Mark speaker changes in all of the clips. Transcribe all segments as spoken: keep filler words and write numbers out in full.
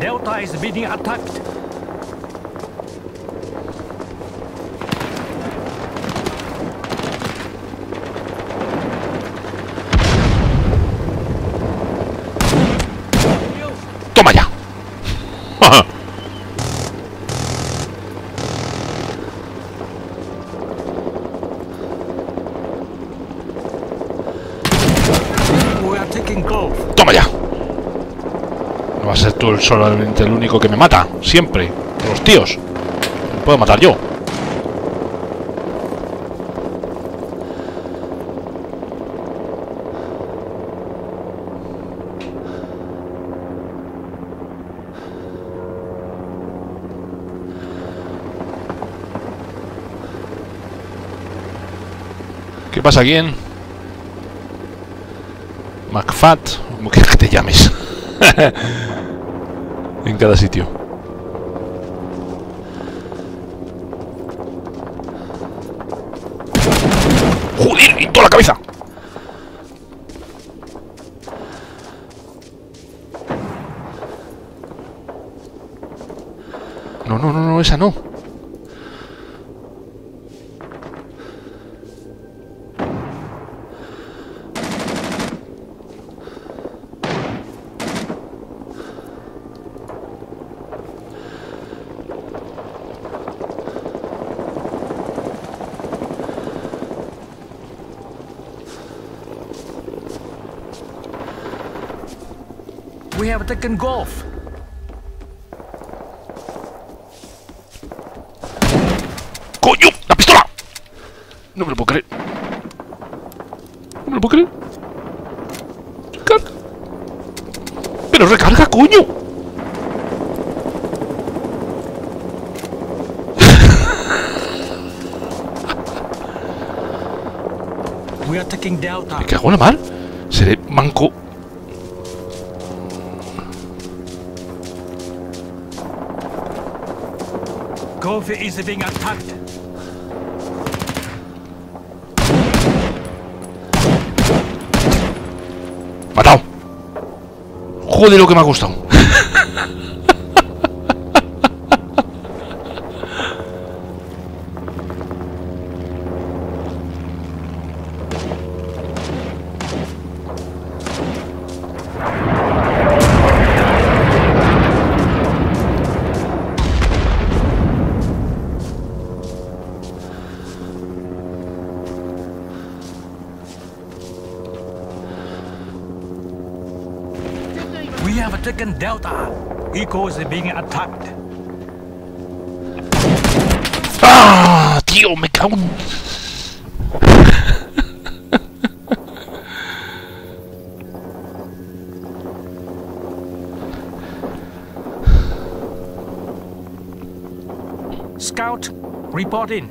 Speaker 1: Delta is being attacked.
Speaker 2: ¡Toma ya!
Speaker 1: We are taking Grove.
Speaker 2: ¡Toma ya! No va a ser tú el solamente el único que me mata. Siempre. Los tíos. Me puedo matar yo. ¿Qué pasa aquí en McFat? ¿Cómo quieres que te llames? En cada sitio. ¡Joder! ¡En toda la cabeza! No, no, no, no, esa no.
Speaker 1: We have taken Golf.
Speaker 2: ¡Coño! ¡La pistola! No me lo puedo creer. No me lo puedo creer. Recarga. ¡Pero recarga, coño!
Speaker 1: We are taking Delta.
Speaker 2: Me cago en la mar. Seré manco.
Speaker 1: Golf is being attacked.
Speaker 2: ¡Matado! ¡Joder lo que me ha costado!
Speaker 1: We have taken Delta. Eco is being attacked.
Speaker 2: ¡Ah! ¡Tío! ¡Me cago en...
Speaker 1: Scout, report in.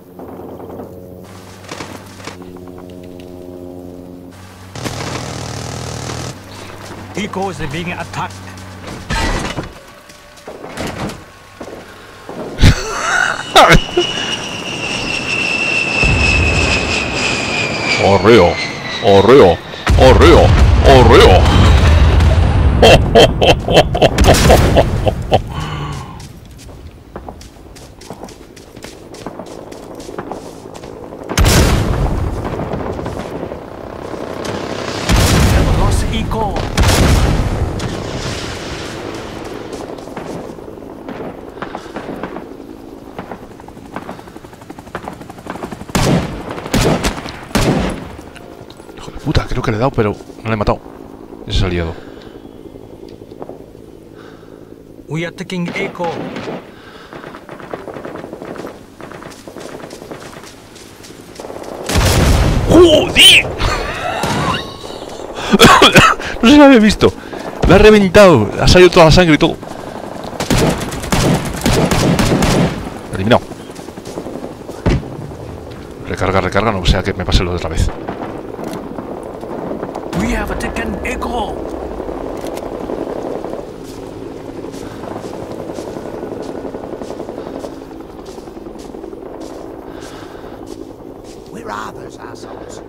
Speaker 1: Eco is being attacked.
Speaker 2: ¡Orreo! ¡Orreo! ¡Orreo! ¡Orreo!
Speaker 1: Have lost Eco.
Speaker 2: Hijo de puta, creo que le he dado, pero no le he matado. Ese es aliado.
Speaker 1: We are taking Eco.
Speaker 2: ¡Joder! No se lo había visto. La ha reventado. Ha salido toda la sangre y todo. Eliminado. Recarga, recarga. No sea que me pase lo de otra vez.
Speaker 1: We have taken Eco.
Speaker 3: Where are those assholes?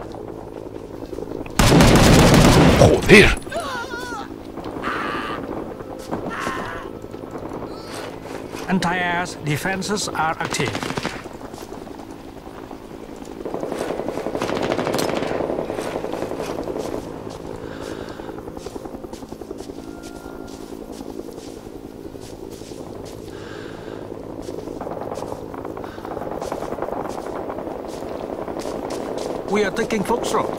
Speaker 2: ¡Joder!
Speaker 1: anti-air defenses are active. We are taking Foxtrot.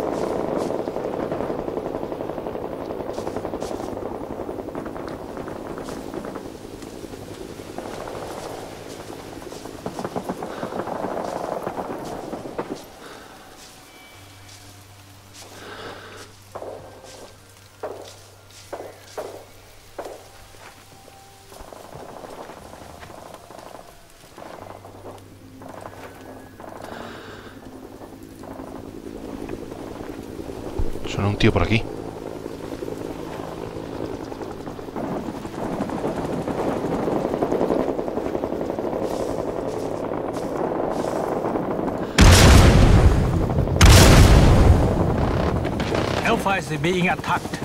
Speaker 2: Suena un tío por aquí.
Speaker 1: Alpha is being attacked.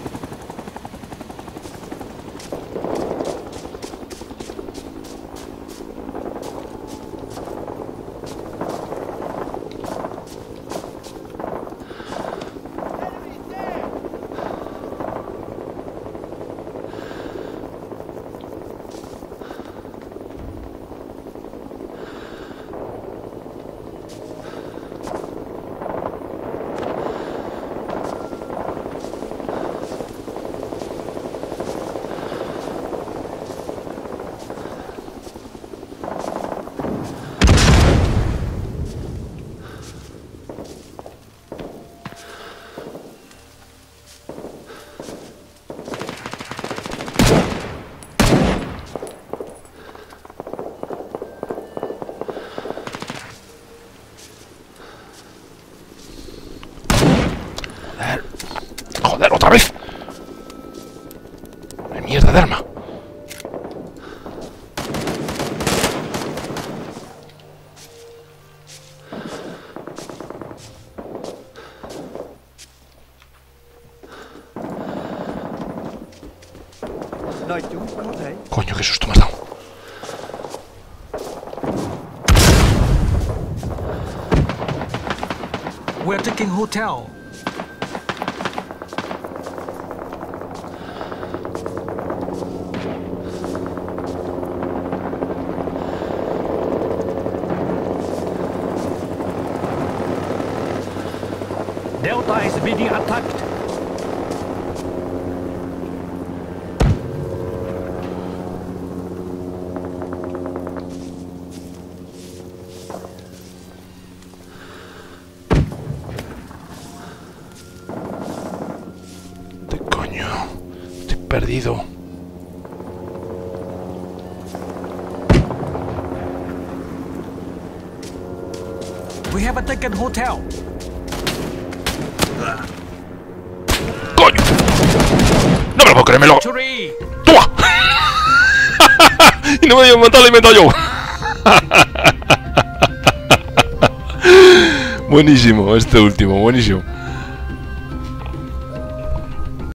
Speaker 2: ¡Joder, otra vez! ¡Qué mierda de arma! Coño, qué susto me has dado.
Speaker 1: We're taking hotel. Delta is being attacked.
Speaker 2: ¿Qué coño? Estoy perdido.
Speaker 1: We have taken hotel.
Speaker 2: ¡Coño! ¡No me lo puedo creer, me lo...
Speaker 1: Victory!
Speaker 2: ¡Toma! Y no me había matado, lo he inventado yo. Buenísimo, este último, buenísimo.